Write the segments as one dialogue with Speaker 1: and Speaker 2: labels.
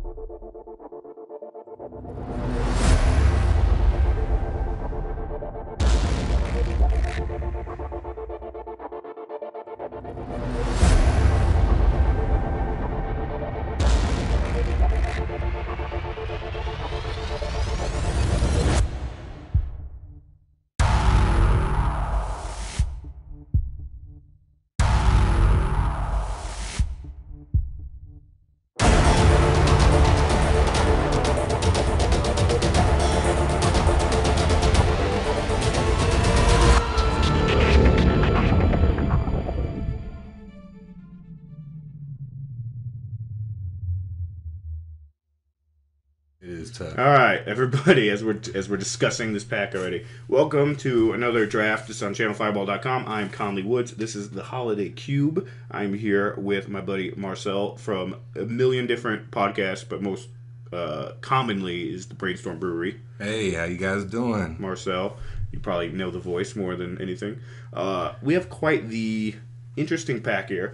Speaker 1: It is tough.
Speaker 2: All right, everybody, as we're discussing this pack already, welcome to another draft. This is on channelfireball.com. I'm Conley Woods. This is the Holiday Cube. I'm here with my buddy Marcel from a million different podcasts, but most commonly is the Brainstorm Brewery.
Speaker 1: Hey, how you guys doing?
Speaker 2: Marcel, you probably know the voice more than anything. We have quite the interesting pack here.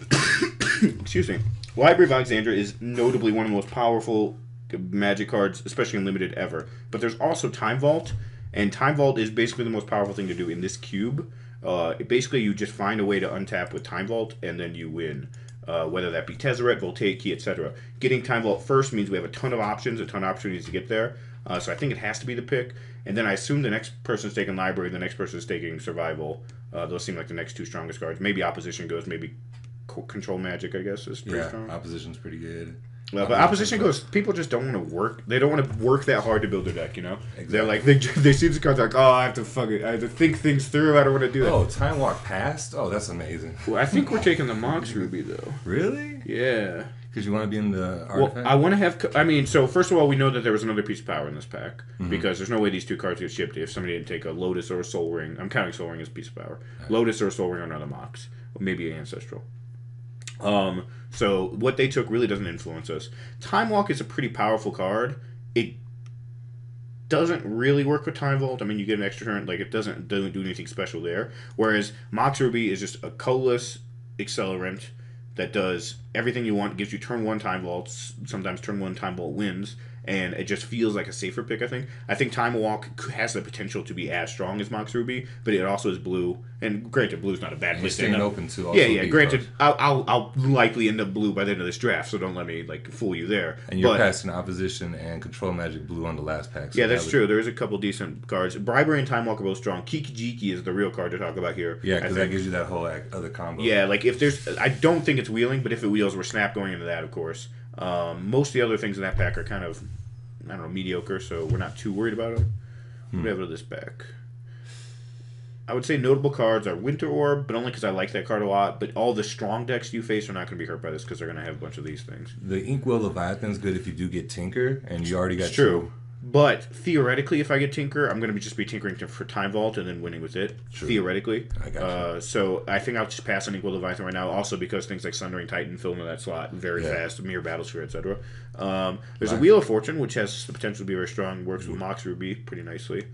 Speaker 2: Excuse me. Library of Alexandria is notably one of the most powerful Magic cards, especially in limited, ever. But there's also Time Vault, and Time Vault is basically the most powerful thing to do in this cube. Basically, you just find a way to untap with Time Vault, and then you win. Whether that be Tezzeret, Voltaic Key, etc. Getting Time Vault first means we have a ton of options, a ton of opportunities to get there. So I think it has to be the pick. And then I assume the next person's taking Library, the next person's taking Survival. Those seem like the next two strongest cards. Maybe Opposition goes, maybe Control Magic, I guess, is pretty strong.
Speaker 1: Opposition's pretty good.
Speaker 2: Well, but Opposition goes, people just don't want to work. They don't want to work that hard to build their deck, you know?
Speaker 1: Exactly.
Speaker 2: They're like, they see these cards like, oh, I have to think things through. I don't want to do that.
Speaker 1: Oh, Time Walk Past? Oh, that's amazing.
Speaker 2: Well, I think we're taking the Mox Ruby, though.
Speaker 1: Really?
Speaker 2: Yeah.
Speaker 1: Because you want to be in the artifact?
Speaker 2: Well, I want to have, so first of all, we know that there was another piece of power in this pack. Because there's no way these two cards get shipped if somebody didn't take a Lotus or a Soul Ring. I'm counting Soul Ring as a piece of power. Right. Lotus or a Soul Ring or another Mox. Or maybe an Ancestral. So what they took really doesn't influence us. Time Walk is a pretty powerful card. It doesn't really work with Time Vault. I mean, you get an extra turn. Like, it doesn't do anything special there. Whereas Mox Ruby is just a colorless accelerant that does everything you want. Gives you turn 1 Time Vaults. Sometimes turn 1 Time Vault wins. And it just feels like a safer pick, I think. I think Time Walk has the potential to be as strong as Mox Ruby, but it also is blue. And granted, blue's not a bad place to end up.
Speaker 1: Open to also
Speaker 2: yeah. Granted, I'll likely end up blue by the end of this draft, so don't let me fool you there.
Speaker 1: And you're passing Opposition and Control Magic blue on the last pack. So
Speaker 2: yeah, that's true. There is a couple decent cards. Bribery and Time Walk are both strong. Kiki Jiki is the real card to talk about here.
Speaker 1: Yeah, because that gives you that whole other combo.
Speaker 2: Yeah, if there's, I don't think it's wheeling, but if it wheels, we're snap going into that, of course. Most of the other things in that pack are kind of, I don't know, mediocre, so we're not too worried about them. What do we have to this pack? I would say notable cards are Winter Orb, but only because I like that card a lot. But all the strong decks you face are not going to be hurt by this because they're going to have a bunch of these things.
Speaker 1: The Inkwell Leviathan's good if you do get Tinker, and you already got
Speaker 2: It's true. But theoretically, if I get Tinker, I'm going to just be tinkering for Time Vault and then winning with it. True. Theoretically.
Speaker 1: I got you.
Speaker 2: So I think I'll just pass on Inkwell Leviathan right now. Also because things like Sundering Titan fill into that slot very fast, Mirror Battlesphere, etc. There's a Wheel of Fortune, which has the potential to be very strong. Works with Mox Ruby pretty nicely.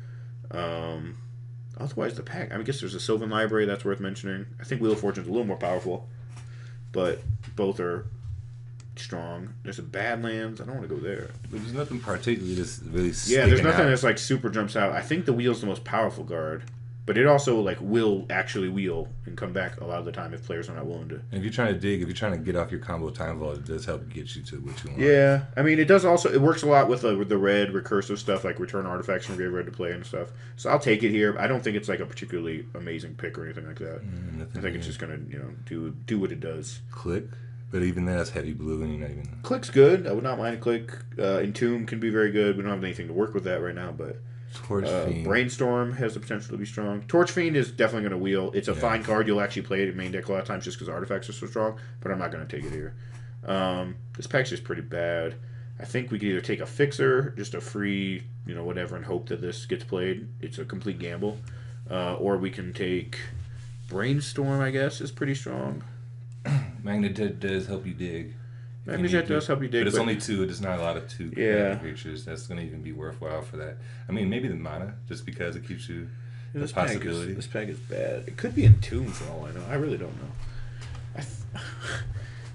Speaker 2: Otherwise, the pack, I guess there's a Sylvan Library that's worth mentioning. I think Wheel of Fortune's a little more powerful. But both are strong. There's a Badlands. I don't want to go there.
Speaker 1: There's nothing particularly just really
Speaker 2: there's nothing that's super jumps out. I think the Wheel's the most powerful card, but it also will actually wheel and come back a lot of the time if players are not willing to.
Speaker 1: And if you're trying to dig, if you're trying to get off your combo Time Vault, it does help get you to what you want.
Speaker 2: Yeah, I mean, it does also. It works a lot with the red recursive stuff like return artifacts from graveyard to play and stuff. So I'll take it here. I don't think it's a particularly amazing pick or anything like that. I think it's just gonna do what it does.
Speaker 1: Click. But even then, that's heavy blue, and you're not even.
Speaker 2: Click's good. I would not mind a Click. Entomb can be very good. We don't have anything to work with that right now, but
Speaker 1: Torch Fiend.
Speaker 2: Brainstorm has the potential to be strong. Torch Fiend is definitely going to wheel. It's a fine card. You'll actually play it in main deck a lot of times just because artifacts are so strong, but I'm not going to take it here. This pack's just pretty bad. I think we could either take a Fixer, just a free, whatever, and hope that this gets played. It's a complete gamble. Or we can take Brainstorm, I guess, is pretty strong.
Speaker 1: Magnetet does help you dig.
Speaker 2: Magnetet does help you dig.
Speaker 1: But it's only 2. There's not a lot of 2 creatures. That's going to even be worthwhile for that. I mean, maybe the mana, just because it keeps you the possibility.
Speaker 2: This pack is bad. It could be Entomb for all I know. I really don't know.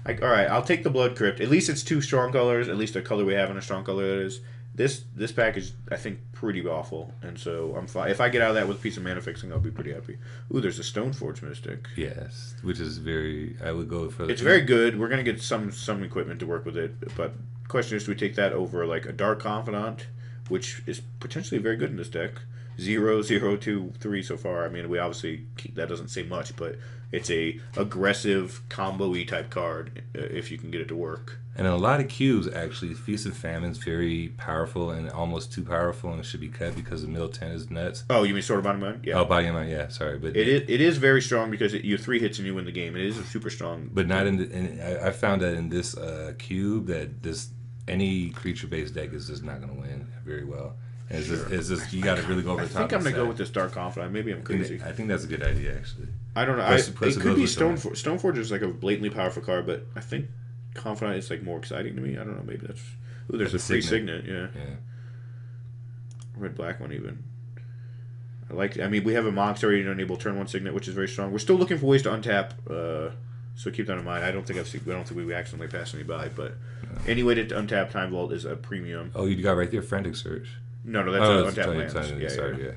Speaker 2: All right, I'll take the Blood Crypt. At least it's 2 strong colors. At least a color we have in a strong color that is. This pack is, I think, pretty awful, and so I'm fine. If I get out of that with a piece of mana fixing, I'll be pretty happy. Ooh, there's a Stoneforge Mystic.
Speaker 1: Yes, which is very. I would go for.
Speaker 2: It's very good. We're gonna get some equipment to work with it, but the question is, do we take that over like a Dark Confidant, which is potentially very good in this deck? 0, 0, 2, 3 so far. I mean, we obviously that doesn't say much, but it's a aggressive combo-y type card if you can get it to work.
Speaker 1: And in a lot of cubes, actually, Feast and Famine is very powerful and almost too powerful, and it should be cut because the middle 10 is nuts.
Speaker 2: Oh, you mean Sword of Body and Mind? Yeah.
Speaker 1: Oh, Body and Mind, yeah. Sorry, but
Speaker 2: it is very strong because you 3 hits and you win the game. It is super strong,
Speaker 1: but not in. I found that in this cube that any creature-based deck is just not going to win very well. And it's just you got to really go over the top.
Speaker 2: I think I'm going to go with this Dark Confidant. Maybe I'm crazy.
Speaker 1: I think that's a good idea, actually.
Speaker 2: I don't know. It could be Stoneforge. Stoneforge is like a blatantly powerful card, but I think Confidant is like more exciting to me. I don't know. Maybe that's. Ooh, there's a free Signet. Yeah. Red black one even. I mean, we have a Mox already to enable turn 1 Signet, which is very strong. We're still looking for ways to untap. So keep that in mind. I don't think we accidentally passed any by, but any way to untap Time Vault is a premium.
Speaker 1: Oh, you got right there, Frantic Search.
Speaker 2: No, that's untap lands.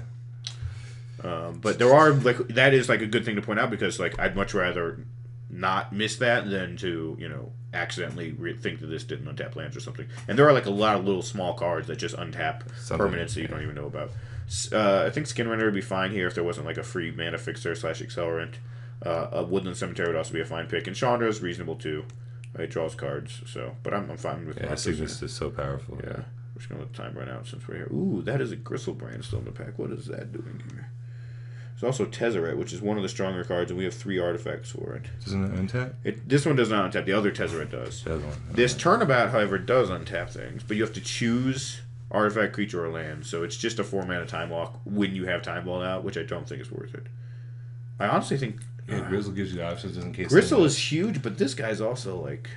Speaker 2: Yeah. But there are that is like a good thing to point out because like I'd much rather not miss that than to accidentally think that this didn't untap lands or something. And there are like a lot of little small cards that just untap permanents that you don't even know about. I think Skinrender would be fine here if there wasn't like a free mana fixer / accelerant. A Woodland Cemetery would also be a fine pick, and Chandra is reasonable too. It draws cards, but I'm fine with.
Speaker 1: Yeah, Cygnus is so powerful.
Speaker 2: Yeah. We're just going to let time run out since we're here. Ooh, that is a Gristlebrand still in the pack. What is that doing here? There's also Tezzeret, which is one of the stronger cards, and we have 3 artifacts for it.
Speaker 1: Doesn't it untap?
Speaker 2: This one does not untap. The other Tezzeret does. This Turnabout, however, does untap things, but you have to choose artifact, creature, or land. So it's just a 4-mana time walk when you have Time Vault out, which I don't think is worth it. I honestly think...
Speaker 1: Yeah, Gristle gives you options just in case...
Speaker 2: Gristle is huge, but this guy's also, like...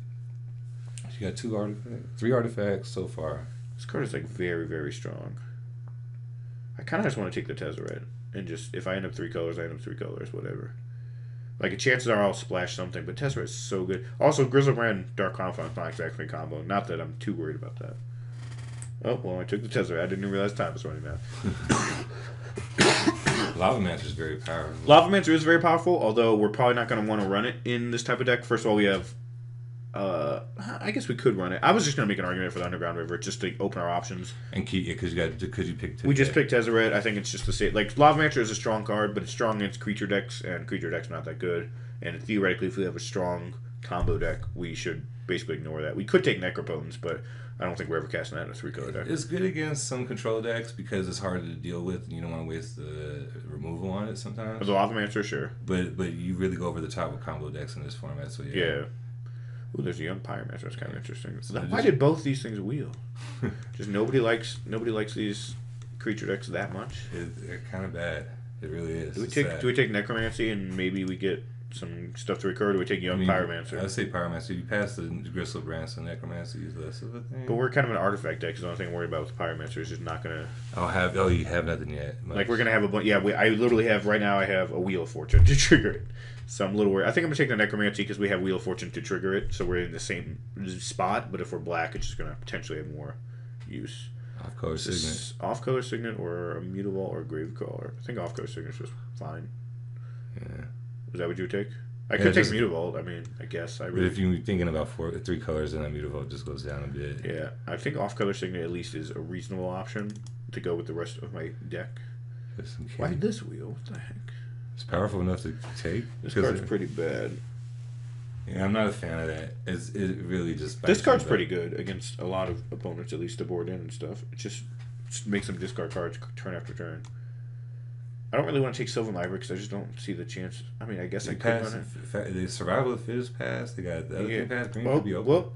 Speaker 1: You got 3 artifacts so far.
Speaker 2: This card is like very, very strong. I kind of just want to take the Tezzeret and just if I end up 3 colors, I end up 3 colors, whatever. Like chances are I'll splash something, but Tezzeret is so good. Also, Grizzlebrand Dark Confidant not exactly a combo. Not that I'm too worried about that. Oh well, I took the Tezzeret. I didn't even realize time was running out.
Speaker 1: Lavamancer is very powerful.
Speaker 2: Lavamancer is very powerful, although we're probably not going to want to run it in this type of deck. First of all, we have. I guess we could run it. I was just going to make an argument for the Underground River just to open our options.
Speaker 1: And because you picked.
Speaker 2: We just picked Tezzeret. I think it's just the same. Like Lavamancer is a strong card, but it's strong against creature decks, and creature decks not that good. And theoretically, if we have a strong combo deck, we should basically ignore that. We could take Necropotence, but I don't think we're ever casting that in a 3-color deck.
Speaker 1: It's good against some control decks because it's harder to deal with. And you don't want to waste the removal on it sometimes.
Speaker 2: The Lavamancer, sure.
Speaker 1: But you really go over the top with combo decks in this format. So yeah.
Speaker 2: Ooh, there's a young Pyromancer. That's kind of interesting. Why did both these things wheel? Just nobody likes these creature decks that much.
Speaker 1: They're kind of bad. It really is.
Speaker 2: Do we take Necromancy and maybe we get some stuff to recur? Or do we take young Pyromancer?
Speaker 1: I'd say Pyromancer. You pass the Gristlebrand, so Necromancy is less of a thing.
Speaker 2: But we're kind of an artifact deck, because the only thing I'm worried about with Pyromancer is just not gonna.
Speaker 1: You have nothing yet.
Speaker 2: Much. Like we're gonna have a bunch. Yeah, I literally have right now. I have a Wheel of Fortune to trigger it. So I'm a little worried. I think I'm going to take the Necromancy because we have Wheel of Fortune to trigger it. So we're in the same spot. But if we're black, it's just going to potentially have more use.
Speaker 1: Off-color Signet.
Speaker 2: Off-color Signet or a Mutable or a Gravecaller. I think off-color Signet is just fine.
Speaker 1: Yeah.
Speaker 2: Is that what you would take? I could take Mutable. I mean, I guess.
Speaker 1: But if you're thinking about 3 colors, then that Mutable just goes down a bit.
Speaker 2: Yeah. I think off-color Signet at least is a reasonable option to go with the rest of my deck. Why this wheel? What the heck?
Speaker 1: It's powerful enough to take.
Speaker 2: This card's pretty bad.
Speaker 1: Yeah, I'm not a fan of that. It really just...
Speaker 2: This card's pretty good against a lot of opponents, at least to board in and stuff. It just makes them discard cards turn after turn. I don't really want to take Sylvan Library because I just don't see the chance. I mean, I guess I could run
Speaker 1: it. The Survival of the Fittest pass. They got the other thing pass. Green could be open.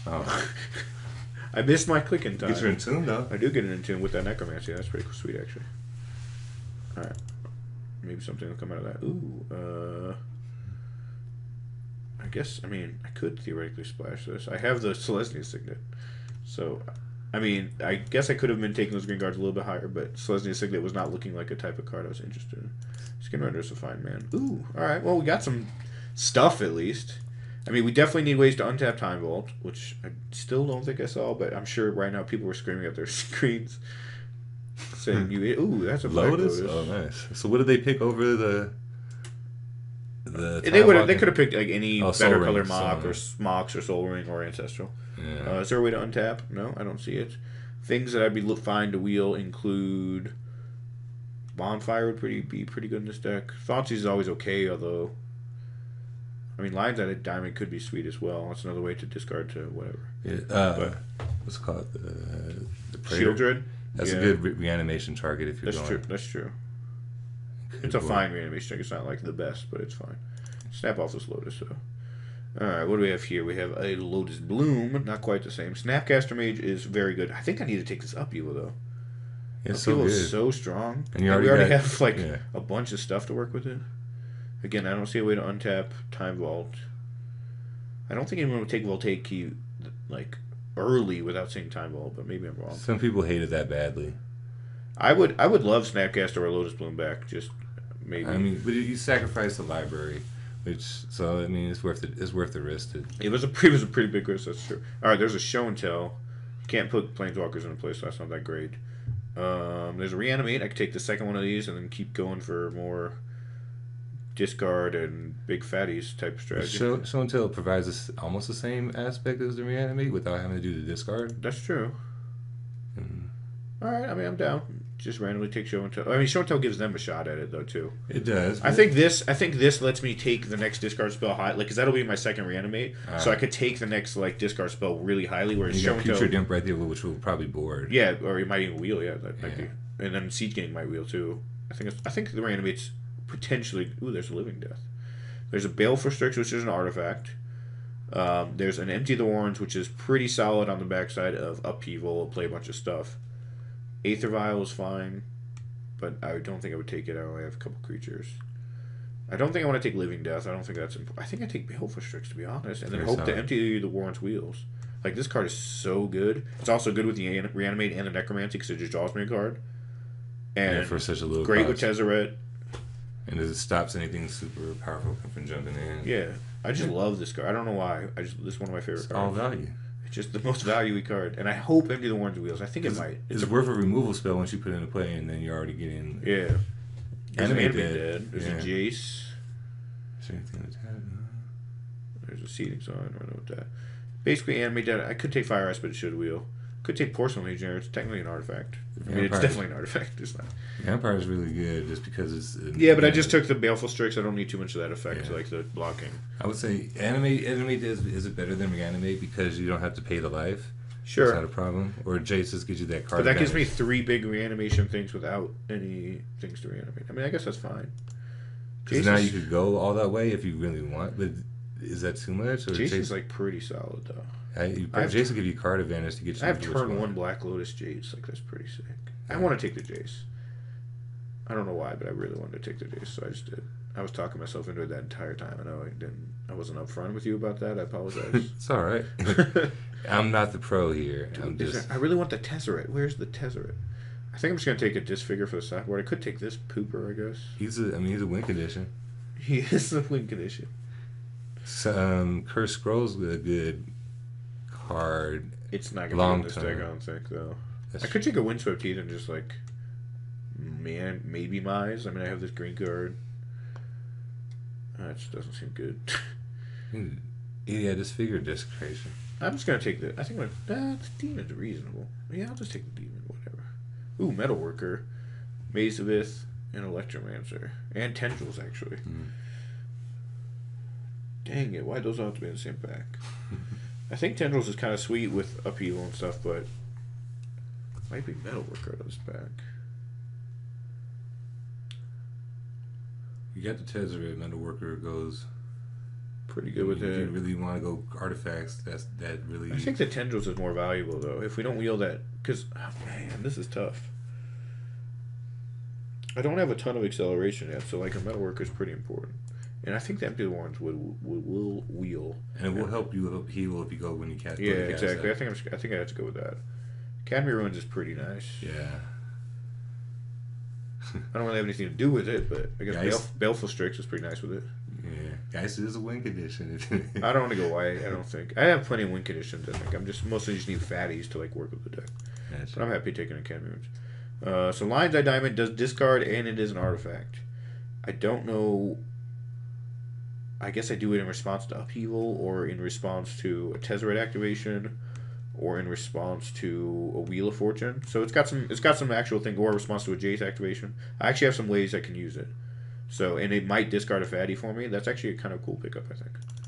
Speaker 2: I missed my clicking time.
Speaker 1: Get your Entomb, though.
Speaker 2: I do get an Entomb with that Necromancy. That's pretty sweet, actually. Alright. Maybe something will come out of that. Ooh, I guess, I could theoretically splash this. I have the Selesnya Signet. So, I guess I could have been taking those green cards a little bit higher, but Selesnya Signet was not looking like a type of card I was interested in. Skinrender is a fine man. Ooh, alright. Well, we got some stuff, at least. I mean, we definitely need ways to untap Time Vault, which I still don't think I saw, but I'm sure right now people were screaming at their screens saying, "Ooh, that's a Black
Speaker 1: Lotus?
Speaker 2: Lotus."
Speaker 1: Oh, nice. So what did they pick over the
Speaker 2: They could have picked like any better color Mox or Soul Ring or Ancestral.
Speaker 1: Yeah.
Speaker 2: Is there a way to untap? No, I don't see it. Things that I'd be fine to wheel include Bonfire would be pretty good in this deck. Thoughtseize is always okay, although I mean Lion's Eye Diamond could be sweet as well. That's another way to discard to whatever.
Speaker 1: Yeah, what's it called? The Praetor?
Speaker 2: Shield Dread?
Speaker 1: That's a good reanimation target if you're going.
Speaker 2: That's true. It's a fine reanimation target. It's not like the best, but it's fine. Snap off this Lotus, though. Alright, what do we have here? We have a Lotus Bloom. Not quite the same. Snapcaster Mage is very good. I think I need to take this up Evo, though.
Speaker 1: It's so good.
Speaker 2: Is so strong.
Speaker 1: And
Speaker 2: we already have like a bunch of stuff to work with it. Again, I don't see a way to untap Time Vault. I don't think anyone would take Voltaic Key like early without seeing Time Vault, but maybe I'm wrong.
Speaker 1: Some people hate it that badly.
Speaker 2: I would love Snapcaster or Lotus Bloom back, just maybe.
Speaker 1: I mean, but you sacrifice the library, so I mean it's worth it. It's worth the risk.
Speaker 2: It was a pretty big risk. That's true. All right, there's a Show and Tell. You can't put Planeswalkers in a place, so that's not that great. There's a Reanimate. I could take the second one of these and then keep going for more discard and big fatties type strategy.
Speaker 1: Show and Tell provides us almost the same aspect as the Reanimate without having to do the discard.
Speaker 2: That's true. All right, I mean I'm down. Just randomly take Show and Tell. I mean Show and Tell gives them a shot at it though too.
Speaker 1: It does.
Speaker 2: I think this lets me take the next discard spell high, like because that'll be my second Reanimate. So I could take the next like discard spell really highly. Whereas Show and Tell,
Speaker 1: Future Dimp right there, which will probably board.
Speaker 2: Yeah, or it might even wheel. Yeah, that might be. And then Siege Gang might wheel too. I think the Reanimate's potentially. Ooh, there's a Living Death. There's a Baleful Strix, which is an artifact. There's an Empty the Warrens, which is pretty solid on the backside of Upheaval. It'll play a bunch of stuff. Aether Vial is fine, but I don't think I would take it. I only have a couple creatures. I don't think I want to take Living Death. I don't think that's important. I think I take Baleful Strix, to be honest, and then hope to empty the Warrens' wheels. Like, this card is so good. It's also good with the Reanimate and the Necromancy because it just draws me a card. And for such a little great cost. With Tezzeret.
Speaker 1: And it stops anything super powerful from jumping in.
Speaker 2: Yeah. I just love this card. I don't know why. This is one of my favorite cards.
Speaker 1: All value.
Speaker 2: It's just the most value-y card. And I hope Empty the Warrens' Wheels. I think it might.
Speaker 1: It's worth a removal spell once you put it into play, and then you're already getting...
Speaker 2: Yeah.
Speaker 1: Enemy dead.
Speaker 2: There's a Jace.
Speaker 1: Is there anything that's happening?
Speaker 2: There's a Seeding Sign. I don't know what that... Basically, Enemy dead. I could take Fire Ice, but it should wheel. Could take Porcelain Legionnaire. It's technically an artifact. I mean, it's definitely an artifact. It's not.
Speaker 1: Vampire is really good just because it's...
Speaker 2: Yeah, but I just took the Baleful Strix. I don't need too much of that effect, like the blocking.
Speaker 1: I would say Animate is it better than Reanimate because you don't have to pay the life?
Speaker 2: Sure.
Speaker 1: It's not a problem. Or Jace just gives you that card.
Speaker 2: But that gives me 3 big reanimation things without any things to reanimate. I mean, I guess that's fine.
Speaker 1: Because now you could go all that way if you really want, but is that too much? Or
Speaker 2: Jason's like pretty solid, though.
Speaker 1: Jace will give you card advantage to get you.
Speaker 2: I have turn 1 Black Lotus Jace. Like, that's pretty sick. I want to take the Jace. I don't know why, but I really wanted to take the Jace, so I just did. I was talking myself into it that entire time. I know I wasn't upfront with you about that. I apologize.
Speaker 1: It's all right. I'm not the pro here.
Speaker 2: I really want the Tezzeret. Where's the Tezzeret? I think I'm just gonna take a Disfigure for the sideboard. I could take this Pooper, I guess.
Speaker 1: He's a win condition.
Speaker 2: He is a win condition.
Speaker 1: So, Cursed Scroll's a good card.
Speaker 2: It's not gonna be in this deck, I don't think, though. I could take a Windswept Heat and just like, maybe Mize. I mean, I have this green card. That just doesn't seem good.
Speaker 1: Yeah, Disfigure Desecration.
Speaker 2: I'm just gonna take the. I think the Demon's reasonable. Yeah, I'll just take the Demon. Whatever. Ooh, Metalworker, Maze of Ith, and Electromancer, and Tendrils actually. Dang it! Why'd those all have to be in the same pack? I think Tendrils is kind of sweet with Upheaval and stuff, but might be Metalworker out of this pack.
Speaker 1: You got the Tezzeret. Metalworker goes
Speaker 2: pretty good with it.
Speaker 1: If you really want to go artifacts, that really...
Speaker 2: I think the Tendrils is more valuable, though. If we don't wheel that... Because, oh, man, this is tough. I don't have a ton of acceleration yet, so, like, a Metalworker is pretty important. And I think the Empty Warrens will wheel.
Speaker 1: And it will help you heal if you go when you cast.
Speaker 2: Yeah, exactly. I think I have to go with that. Academy Ruins is pretty nice.
Speaker 1: Yeah.
Speaker 2: I don't really have anything to do with it, but I guess Baleful Strix is pretty nice with it.
Speaker 1: Yeah. Guys, it is a win condition.
Speaker 2: I don't want to go white. I don't think I have plenty of win conditions. I think I'm just mostly just need fatties to like work with the deck.
Speaker 1: Gotcha.
Speaker 2: But I'm happy taking a Canmute. So Lion's Eye Diamond does discard and it is an artifact. I don't know. I guess I do it in response to Upheaval or in response to a Tezzeret activation or in response to a Wheel of Fortune. So it's got some actual thing or a response to a Jace activation. I actually have some ways I can use it. So, and it might discard a fatty for me. That's actually a kind of cool pickup, I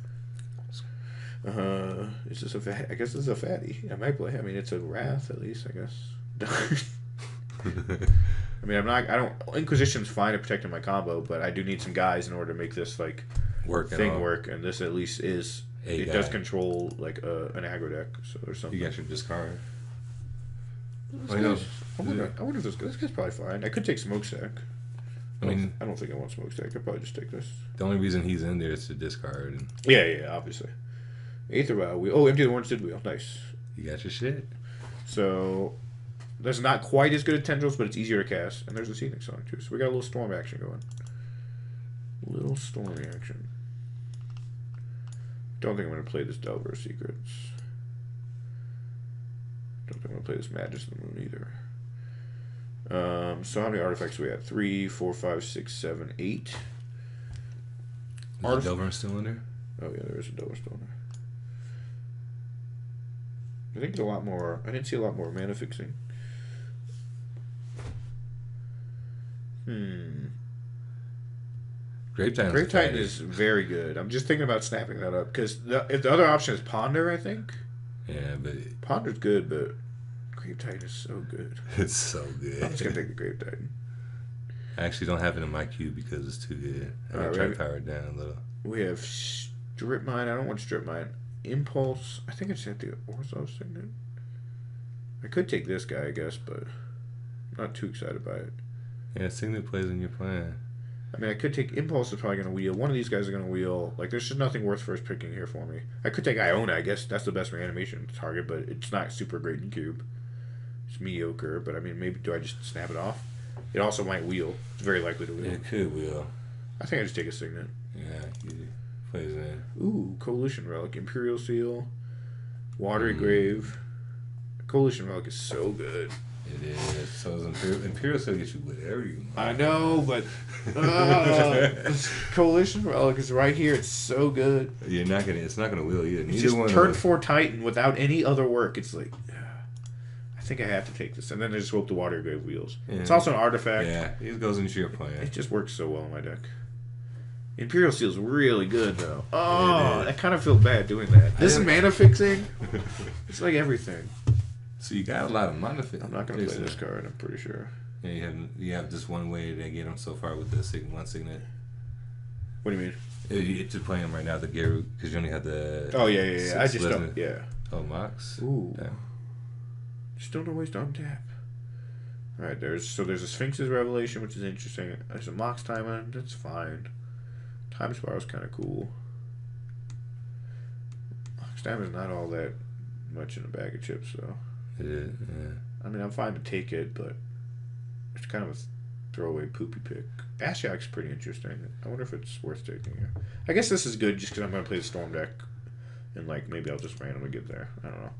Speaker 2: think. Is this a fatty? I guess this is a fatty. I might play. I mean, it's a Wrath at least, I guess. I mean, I don't. Inquisition's fine at protecting my combo, but I do need some guys in order to make this like work. And this at least is it does control like an aggro deck, so there's something.
Speaker 1: You got your discard.
Speaker 2: I wonder if this guy's probably fine. I could take Smokestack. I don't think I want Smokestack. I'd probably just take this.
Speaker 1: The only reason he's in there is to discard. And
Speaker 2: yeah, obviously. Aether Vial Wheel. Oh, empty the Orange Did Wheel. Nice.
Speaker 1: You got your shit.
Speaker 2: So, that's not quite as good as Tendrils, but it's easier to cast. And there's a Scenic Song, too. So, we got a little Storm action going. Little Stormy action. Don't think I'm going to play this Delver of Secrets. Don't think I'm going to play this Magus of the Moon either. So how many artifacts do we have? 3, 4, 5, 6, 7, 8.
Speaker 1: Is the Delver still in there?
Speaker 2: Oh yeah, there is a Delver still in there. I think there's a lot more. I didn't see a lot more mana fixing.
Speaker 1: Grape
Speaker 2: Titan is very good. I'm just thinking about snapping that up because if the other option is Ponder, I think.
Speaker 1: Yeah, but
Speaker 2: Ponder's good, but Grape Titan is so good.
Speaker 1: It's so good.
Speaker 2: I'm just gonna take the Grape Titan.
Speaker 1: I actually don't have it in my queue because it's too good. I'm gonna try to power it down a little.
Speaker 2: We have Strip Mine. I don't want Strip Mine. Impulse. I think I just have the Orthos Signet. I could take this guy, I guess, but I'm not too excited by it.
Speaker 1: Yeah, Signet plays in your plan.
Speaker 2: I mean, I could take Impulse is probably going to wheel. One of these guys are going to wheel. Like, there's just nothing worth first picking here for me. I could take Iona. I guess that's the best reanimation target, but it's not super great in cube. It's mediocre, but I mean, maybe do I just snap it off? It also might wheel. It's very likely to wheel.
Speaker 1: It could wheel.
Speaker 2: I think I just take a Signet.
Speaker 1: Yeah, he plays in.
Speaker 2: Ooh, Coalition Relic, Imperial Seal, Watery Grave. Coalition Relic is so good.
Speaker 1: It is. So is Imperial Seal gets you whatever you want.
Speaker 2: I know, but Coalition Relic is right here. It's so good.
Speaker 1: You're not gonna. It's not gonna wheel either.
Speaker 2: It's just turn 4 Titan without any other work. It's like, I think I have to take this, and then I just hope the Water Grave wheels. Yeah. It's also an artifact.
Speaker 1: Yeah, it goes into your plan.
Speaker 2: It just works so well in my deck. Imperial Seal's really good though. Oh, I kind of feel bad doing that. This is mana fixing. It's like everything.
Speaker 1: So you got a lot of mana fixing.
Speaker 2: I'm not gonna play this card. I'm pretty sure.
Speaker 1: Yeah, you have just one way to get him so far with the one Signet.
Speaker 2: What do you mean?
Speaker 1: To play him right now, the Garruk, because you only have the.
Speaker 2: Oh yeah. I just don't. Yeah.
Speaker 1: Oh, Mox.
Speaker 2: Ooh. Damn. Just don't always untap. All right, there's a Sphinx's Revelation, which is interesting. There's a Mox Timer. That's fine. Time Spiral's kind of cool. Mox Timer's not all that much in a bag of chips, though.
Speaker 1: It is. Yeah.
Speaker 2: I mean, I'm fine to take it, but it's kind of a throwaway poopy pick. Ashiok's pretty interesting. I wonder if it's worth taking here. I guess this is good just because I'm going to play the Storm deck. And, like, maybe I'll just randomly get there. I don't know.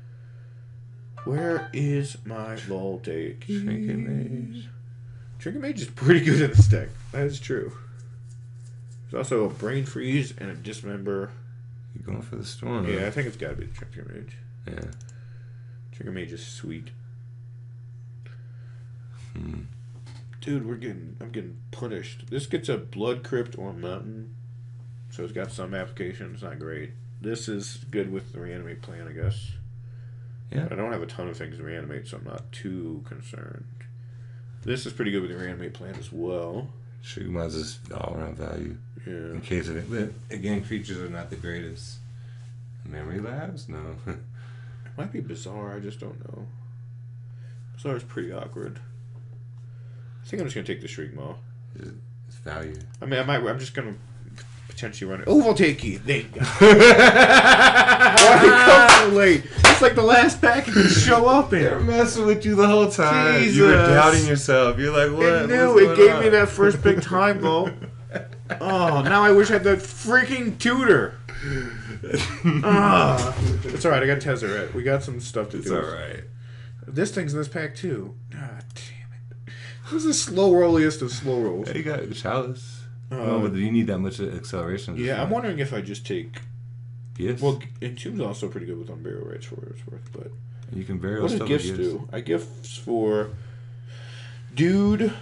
Speaker 2: Where is my Voltaic?
Speaker 1: Trinket Mage.
Speaker 2: Trinket Mage is pretty good in this deck. That is true. There's also a Brain Freeze and a Dismember.
Speaker 1: You going for the Storm?
Speaker 2: Yeah, I think it's got to be the Trinket Mage.
Speaker 1: Yeah.
Speaker 2: Trinket Mage is sweet. Dude, I'm getting punished. This gets a Blood Crypt or Mountain, so it's got some application. It's not great. This is good with the reanimate plan, I guess.
Speaker 1: Yeah.
Speaker 2: I don't have a ton of things to reanimate, so I'm not too concerned. This is pretty good with the reanimate plan as well.
Speaker 1: Shugma's is all around value.
Speaker 2: Yeah.
Speaker 1: In case of it. But again, creatures are not the greatest. Memory Labs? No.
Speaker 2: It might be Bizarre, I just don't know. Bizarre is pretty awkward. I think I'm just gonna take the Shriek Maw.
Speaker 1: It's value.
Speaker 2: I mean, I'm just gonna potentially run it. Oh, Voltaic Key! There you go. Why did it come so late? It's like the last pack and just show up in.
Speaker 1: They're messing with you the whole time.
Speaker 2: Jesus.
Speaker 1: You were doubting yourself. You're like, what?
Speaker 2: It knew. It gave me that first big time, though. Oh, now I wish I had the freaking tutor. It's alright, I got Tezzeret. We got some stuff to do.
Speaker 1: It's alright.
Speaker 2: This thing's in this pack too. God damn it. This is the slow rolliest of slow rolls.
Speaker 1: Hey, you got Chalice. Oh, do you need that much acceleration?
Speaker 2: Yeah, I'm wondering if I just take...
Speaker 1: Yes.
Speaker 2: Well, Entomb's also pretty good with unburial rates for what it's worth, but...
Speaker 1: You can burial
Speaker 2: what
Speaker 1: stuff.
Speaker 2: What do gifts do? I gifts for... Dude...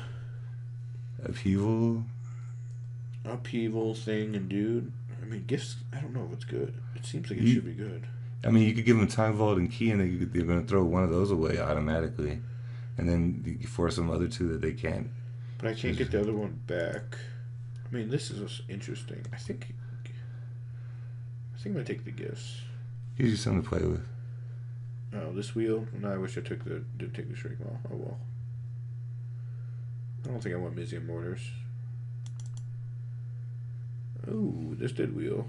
Speaker 2: Upheaval thing and dude. I mean, gifts, I don't know if it's good. It seems like it should be good.
Speaker 1: I mean, you could give them Time Vault and Key, and they're going to throw one of those away automatically. And then you force them other two that they can't.
Speaker 2: But I can't get the other one back. I mean, this is interesting. I think I'm going to take the gifts.
Speaker 1: Gives you something to play with.
Speaker 2: Oh, this wheel? No, I wish I did take the shrink wall. Oh, well. I don't think I want Mizium Mortars. Ooh, this did wheel.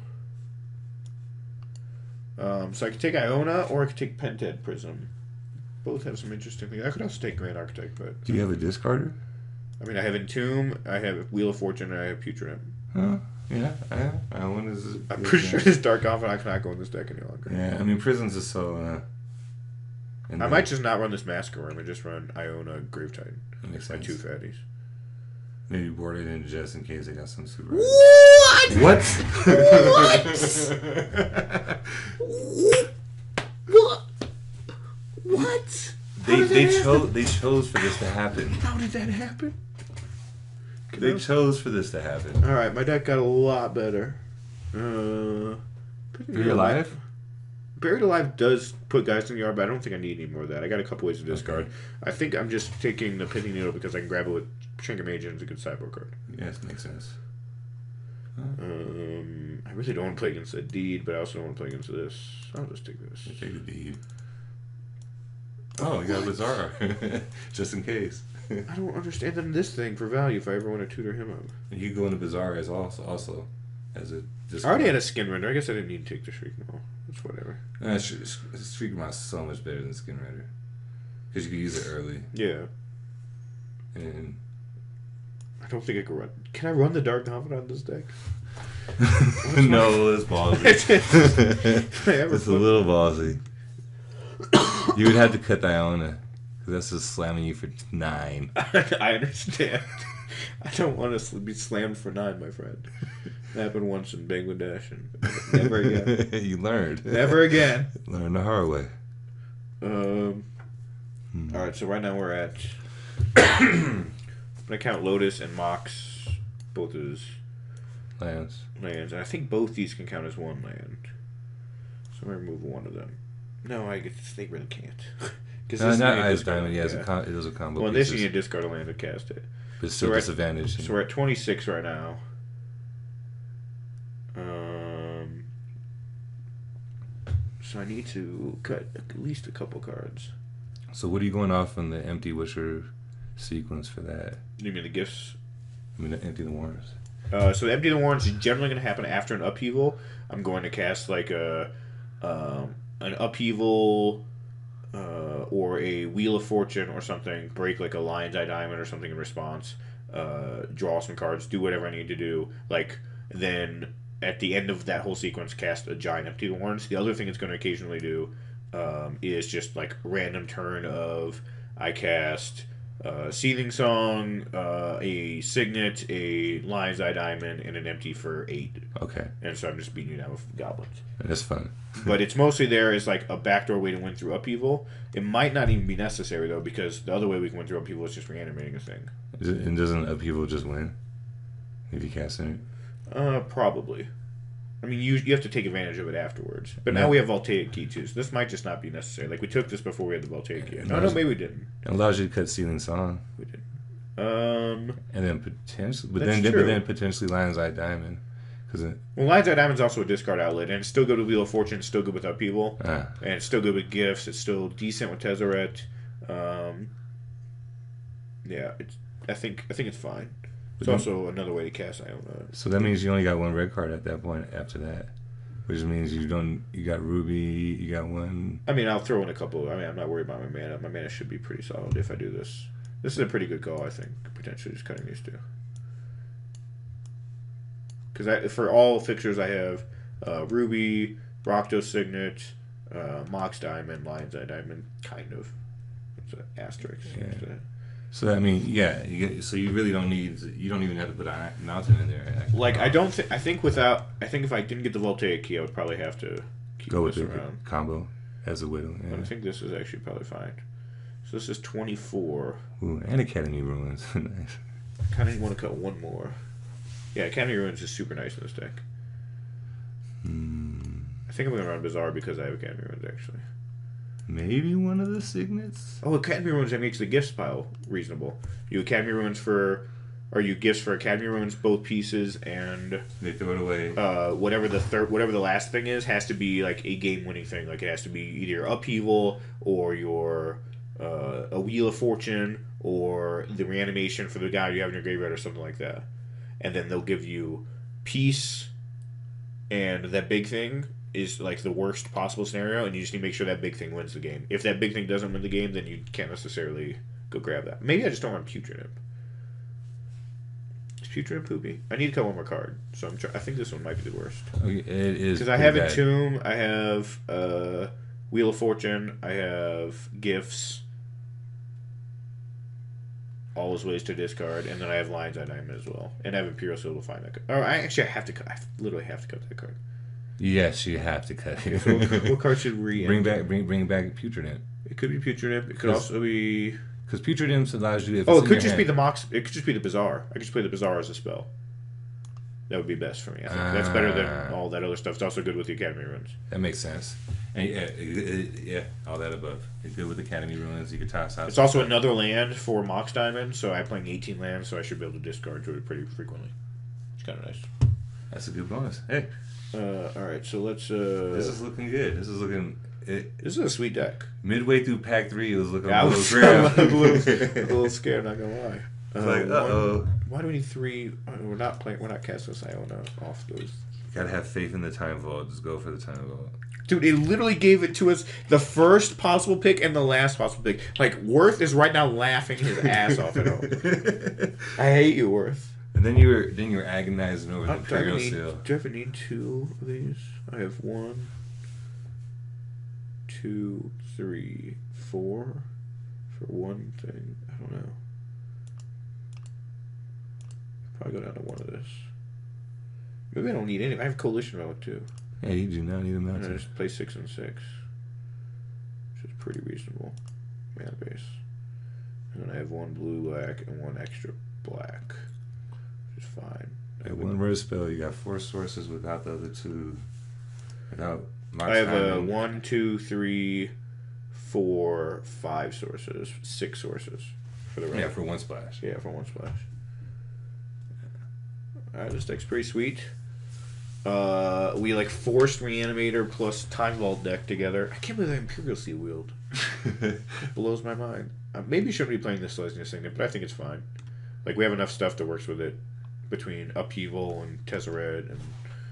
Speaker 2: So I could take Iona, or I could take Pented Prism. Both have some interesting things. I could also take Grand Architect, but...
Speaker 1: Do you have a discarder?
Speaker 2: I mean, I have Entomb, I have Wheel of Fortune, and I have Putrid.
Speaker 1: Huh? Yeah. Iona is...
Speaker 2: I'm pretty sure this Dark Confidant I cannot go in this deck any longer.
Speaker 1: Yeah, I mean, Prisons is so...
Speaker 2: I might just not run this Massacre Worm and just run Iona Grave Titan.
Speaker 1: That makes
Speaker 2: sense. My 2 fatties.
Speaker 1: Maybe board it in just in case they got some super...
Speaker 2: What?
Speaker 1: What?
Speaker 2: What? What?
Speaker 1: They chose for this to happen.
Speaker 2: How did that happen?
Speaker 1: They chose for this to happen.
Speaker 2: All right, my deck got a lot better.
Speaker 1: Buried Alive?
Speaker 2: Buried Alive does put guys in the yard, but I don't think I need any more of that. I got a couple ways to discard. Okay. I think I'm just taking the Pitting Needle because I can grab it with Shanker Mage and it's a good sideboard card.
Speaker 1: Yes, makes sense.
Speaker 2: I really don't want to play against a Deed, but I also don't want to play against this. I'll just take this.
Speaker 1: Take the Deed. Oh, you got a Bizarre. Just in case.
Speaker 2: I don't understand them this thing for value if I ever want to tutor him up.
Speaker 1: You could go into Bizarre as also as a...
Speaker 2: I already had a Skin Render. I guess I didn't need to take the Shriek Maul. It's whatever.
Speaker 1: Shriek Maul is so much better than Skin Render. Because you can use it early.
Speaker 2: Yeah.
Speaker 1: And...
Speaker 2: I don't think I can run... Can I run the Dark Confidant on this deck?
Speaker 1: No, it's ballsy. It's a little ballsy. You would have to cut Iona. Because that's just slamming you for 9.
Speaker 2: I understand. I don't want to be slammed for 9, my friend. That happened once in Bangladesh, and never again.
Speaker 1: You learned.
Speaker 2: Never again.
Speaker 1: Learn the hard way.
Speaker 2: Alright, so right now we're at... I'm going to count Lotus and Mox, both as...
Speaker 1: Lands.
Speaker 2: And I think both these can count as one land. So I'm going to remove one of them. No, they really can't.
Speaker 1: Not Ice Diamond, yeah. It is a combo.
Speaker 2: Well, in this you need to discard a land to cast it.
Speaker 1: But it's still disadvantaged.
Speaker 2: So we're at 26 right now. So I need to cut at least a couple cards.
Speaker 1: So what are you going off on the Empty Wisher sequence for that?
Speaker 2: You mean the gifts?
Speaker 1: I mean the Empty the Warrens.
Speaker 2: So the Empty the Warrens is generally going to happen after an upheaval. I'm going to cast like an upheaval or a Wheel of Fortune or something. Break like a Lion's Eye Diamond or something in response. Draw some cards. Do whatever I need to do. Then at the end of that whole sequence, cast a giant Empty the Warrens. The other thing it's going to occasionally do is just like random turn of I cast Seething Song, a Signet, a Lion's Eye Diamond, and an Empty for 8.
Speaker 1: Okay.
Speaker 2: And so I'm just beating you down with goblins.
Speaker 1: That's fun.
Speaker 2: But it's mostly there as like a backdoor way to win through upheaval. It might not even be necessary though, because the other way we can win through upheaval is just reanimating a thing.
Speaker 1: And doesn't upheaval just win if you cast it?
Speaker 2: Probably. I mean, you have to take advantage of it afterwards. But now we have Voltaic Key too, so this might just not be necessary. Like we took this before we had the Voltaic Key. No, maybe we didn't.
Speaker 1: It allows you to cut Sealing Song.
Speaker 2: We did.
Speaker 1: And then potentially, but then potentially Lion's Eye Diamond.
Speaker 2: Well, Lion's Eye Diamond's also a discard outlet, and it's still good with Wheel of Fortune, it's still good with Upheaval, and it's still good with Gifts, it's still decent with Tezzeret. Yeah, I think it's fine. It's also another way to cast Iona.
Speaker 1: So that means you only got one red card at that point after that. Which means you got Ruby, you got one.
Speaker 2: I mean, I'll throw in a couple. I mean, I'm not worried about my mana. My mana should be pretty solid if I do this. This is a pretty good call, I think, potentially just cutting these two. Because for all fixtures I have Ruby, Rakdos Signet, Mox Diamond, Lion's Eye Diamond, kind of. It's an asterisk.
Speaker 1: Yeah. So I mean, yeah. So you really don't need. You don't even have to put a mountain in there.
Speaker 2: Like I don't think. I think if I didn't get the Voltaic key, I would probably have to
Speaker 1: go with the combo as a widow. Yeah.
Speaker 2: But I think this is actually probably fine. So this is 24.
Speaker 1: Ooh, and Academy Ruins. Nice.
Speaker 2: Kind of want to cut one more. Yeah, Academy Ruins is super nice in this deck. I think I'm going to run Bazaar because I have Academy Ruins, actually.
Speaker 1: Maybe one of the signets?
Speaker 2: Oh, Academy Ruins, that makes the gifts pile reasonable. You Academy Ruins you gifts for Academy Ruins, both pieces, and
Speaker 1: they throw it away.
Speaker 2: Whatever the last thing is has to be like a game-winning thing. Like it has to be either your Upheaval or your a Wheel of Fortune or the reanimation for the guy you have in your graveyard or something like that. And then they'll give you peace, and that big thing is like the worst possible scenario, and you just need to make sure that big thing wins the game. If that big thing doesn't win the game, then you can't necessarily go grab that. Maybe I just don't want Putrid Imp. Is Putrid Imp poopy? I need to cut one more card, so I think this one might be the worst.
Speaker 1: Okay, it is
Speaker 2: because I have Entomb, I have Wheel of Fortune, I have Gifts, all those ways to discard, and then I have Lion's Eye Diamond as well, and I have Imperial Seal to find that card. Oh, I have to cut. I literally have to cut that card.
Speaker 1: Yes, you have to cut it.
Speaker 2: So what card should we
Speaker 1: bring back Putrid Imp?
Speaker 2: It could be Putrid Imp. It could also be
Speaker 1: because Putrid Imp allows you.
Speaker 2: It could just be the Mox. It could just be the Bazaar. I could just play the Bazaar as a spell. That would be best for me. I think that's better than all that other stuff. It's also good with the Academy Ruins.
Speaker 1: That makes sense. And yeah, all that above. It's good with Academy Ruins. You can toss out.
Speaker 2: It's also another land for Mox Diamond, so I'm playing 18 lands, so I should be able to discard to it pretty frequently. It's kind of nice.
Speaker 1: That's a good bonus. Hey.
Speaker 2: All right, so let's.
Speaker 1: This is looking good. This is looking.
Speaker 2: This is a sweet deck.
Speaker 1: Midway through Pack 3, it was looking
Speaker 2: a little scared. Not gonna lie.
Speaker 1: Like, uh-oh.
Speaker 2: Why do we need 3? We're not casting Iona off those.
Speaker 1: Gotta have faith in the Time Vault. Just go for the Time Vault.
Speaker 2: Dude, it literally gave it to us the first possible pick and the last possible pick. Like, Worth is right now laughing his ass off at him. I hate you, Worth.
Speaker 1: And then you were agonizing over the Imperial Seal.
Speaker 2: Do I ever need 2 of these? I have 1, 2, 3, 4 for one thing. I don't know. Probably go down to 1 of this. Maybe I don't need any. I have Coalition Relic too.
Speaker 1: Yeah, you do not need a mountain.
Speaker 2: And I just play 6 and 6, which is pretty reasonable. Mana base. And then I have 1 blue black and 1 extra black, which is fine.
Speaker 1: At 1 rare spell, you got 4 sources without the other 2. Without
Speaker 2: I have 1, 2, 3, 4, 5 sources, 6 sources for the rest.
Speaker 1: Yeah, for 1 splash.
Speaker 2: Yeah, for 1 splash. Alright, this deck's pretty sweet. We like forced Reanimator plus Time Vault deck together. I can't believe I Imperial Sea wield. It blows my mind. Maybe you shouldn't be playing this Lesnia's Signet, but I think it's fine. Like, we have enough stuff that works with it between Upheaval and Tezzeret, and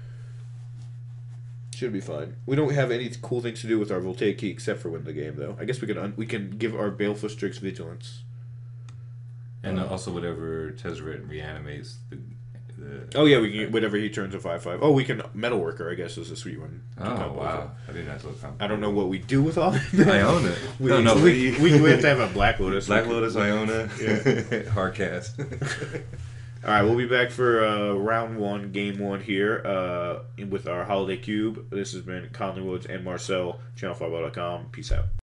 Speaker 2: should be fine. We don't have any cool things to do with our Voltaic Key except for win the game, though. I guess we can give our Baleful Strix Vigilance.
Speaker 1: And also whatever Tezzeret reanimates the
Speaker 2: oh yeah, we can whatever he turns a 5/5. Oh, we can Metalworker. I guess is a sweet one.
Speaker 1: Oh wow, I think that's what.
Speaker 2: I don't know what we do with all that.
Speaker 1: Iona.
Speaker 2: We have to have a Black Lotus.
Speaker 1: Black Lotus, Iona. Yeah. Hard cast.
Speaker 2: All right, we'll be back for round 1, game 1 here with our Holiday Cube. This has been Conley Woods and Marcel, channel5.com. Peace out.